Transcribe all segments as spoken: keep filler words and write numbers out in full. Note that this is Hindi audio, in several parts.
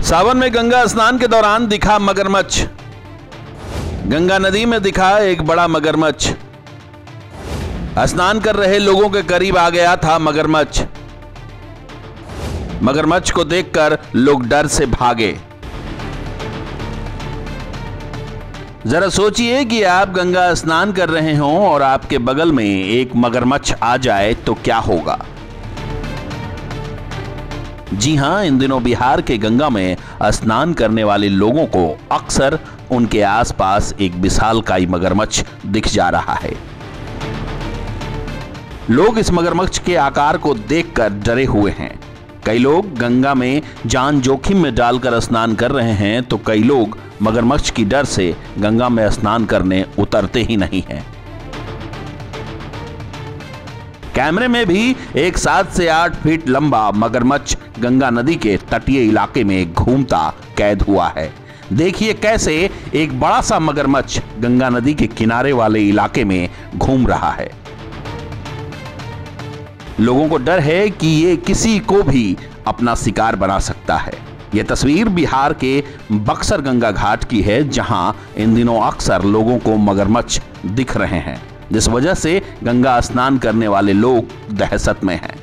सावन में गंगा स्नान के दौरान दिखा मगरमच्छ। गंगा नदी में दिखा एक बड़ा मगरमच्छ। स्नान कर रहे लोगों के करीब आ गया था मगरमच्छ। मगरमच्छ को देखकर लोग डर से भागे। जरा सोचिए कि आप गंगा स्नान कर रहे हों और आपके बगल में एक मगरमच्छ आ जाए तो क्या होगा। जी हां, इन दिनों बिहार के गंगा में स्नान करने वाले लोगों को अक्सर उनके आसपास एक विशालकाय मगरमच्छ दिख जा रहा है। लोग इस मगरमच्छ के आकार को देखकर डरे हुए हैं। कई लोग गंगा में जान जोखिम में डालकर स्नान कर रहे हैं तो कई लोग मगरमच्छ की डर से गंगा में स्नान करने उतरते ही नहीं हैं। कैमरे में भी एक सात से आठ फीट लंबा मगरमच्छ गंगा नदी के तटीय इलाके में घूमता कैद हुआ है। देखिए कैसे एक बड़ा सा मगरमच्छ गंगा नदी के किनारे वाले इलाके में घूम रहा है। लोगों को डर है कि ये किसी को भी अपना शिकार बना सकता है। यह तस्वीर बिहार के बक्सर गंगा घाट की है, जहां इन दिनों अक्सर लोगों को मगरमच्छ दिख रहे हैं, जिस वजह से गंगा स्नान करने वाले लोग दहशत में हैं।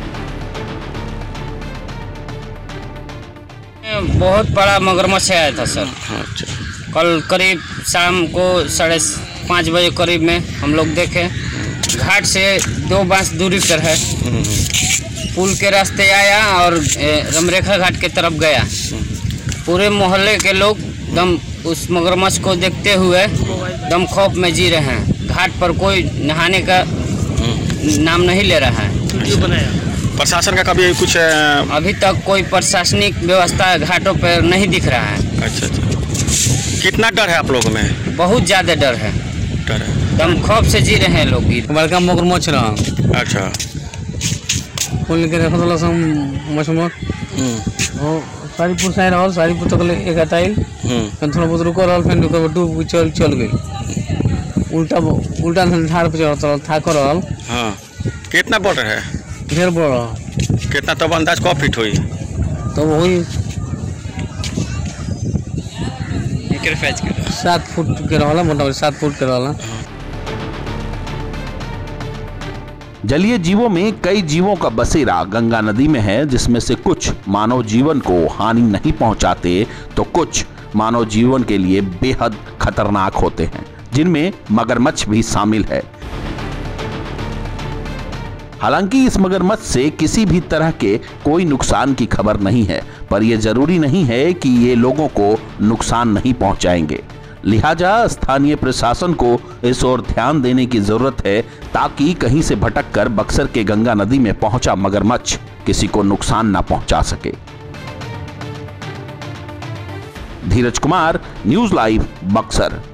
बहुत बड़ा मगरमच्छ आया था सर। कल करीब शाम को साढ़े पाँच बजे करीब में हम लोग देखे। घाट से दो बांस दूरी पर है। पुल के रास्ते आया और रमरेखा घाट के तरफ गया। पूरे मोहल्ले के लोग दम उस मगरमच्छ को देखते हुए दम खौफ में जी रहे हैं। घाट पर कोई नहाने का नाम नहीं ले रहा है। प्रशासन का कभी कुछ अभी तक कोई प्रशासनिक व्यवस्था घाटों पर नहीं दिख रहा है। अच्छा अच्छा, कितना डर है आप लोगों में? बहुत ज्यादा डर है। डर है, दम खौफ से जी रहे हैं लोग। बड़का मगरमच्छ रहा। अच्छा, पुल के रखा वाला सब मछमर और सारीपुर से रहल। सारीपुर तक ले एक हटाइल। फिर थोड़ा बहुत रुको रहल, फिर रुको डूब चल चल गई। उल्टा उल्टा ठाड़ पे चढ़ल था कर रहल। हां, कितना बड़ है? ढेर बड़ा। कितना तब अंदाज कौ फीट हुई? तो वही के सात फुट के रहला, मोटा सात फुट के रहला। जलीय जीवों में कई जीवों का बसेरा गंगा नदी में है, जिसमें से कुछ मानव जीवन को हानि नहीं पहुंचाते तो कुछ मानव जीवन के लिए बेहद खतरनाक होते हैं, जिनमें मगरमच्छ भी शामिल है। हालांकि इस मगरमच्छ से किसी भी तरह के कोई नुकसान की खबर नहीं है, पर यह जरूरी नहीं है कि ये लोगों को नुकसान नहीं पहुंचाएंगे। लिहाजा स्थानीय प्रशासन को इस ओर ध्यान देने की जरूरत है, ताकि कहीं से भटककर बक्सर के गंगा नदी में पहुंचा मगरमच्छ किसी को नुकसान न पहुंचा सके। Dheeraj Kumar, news live, Buxar.